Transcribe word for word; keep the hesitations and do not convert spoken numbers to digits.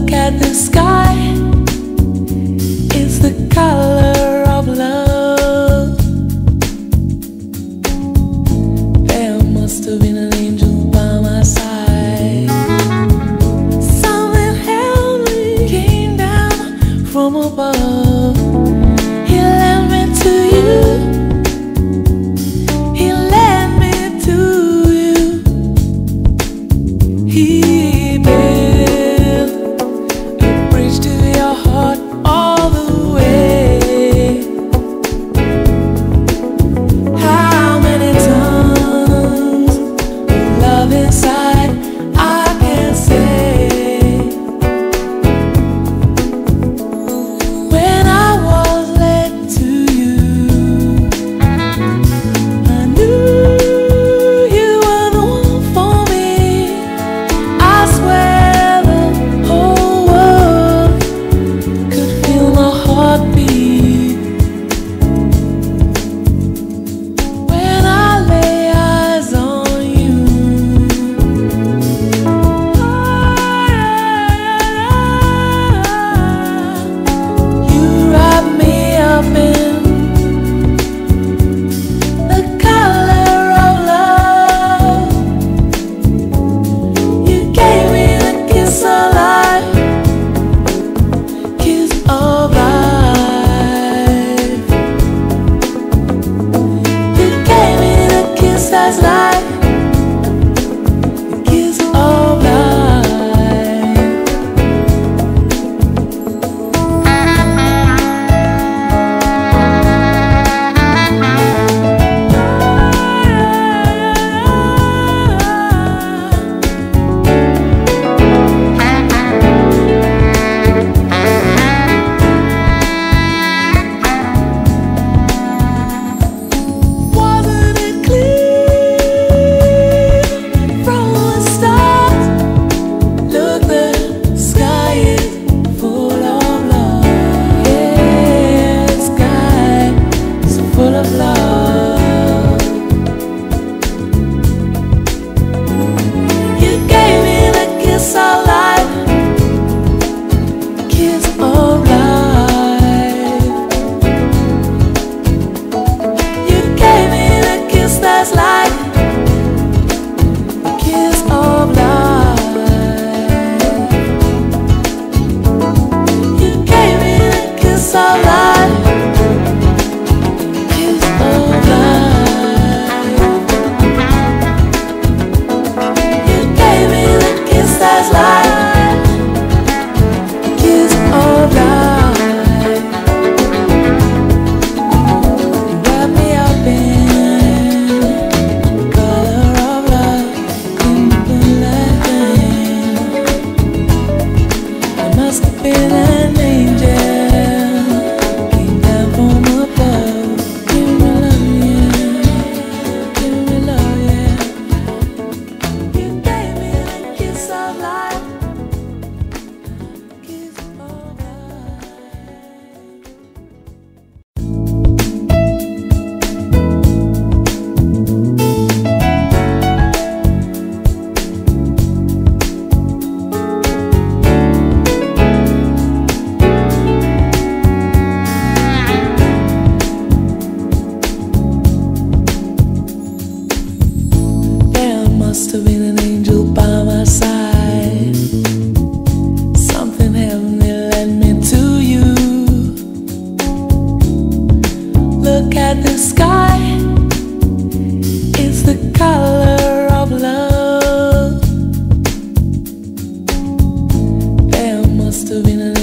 Look at the sky, it's the color of love. There must have been an angel by my side. Something heavenly came down from above. He led me to you. He led me to you. He must have been an angel by my side. Something heavenly led me to you. Look at the sky, it's the color of love. There must have been an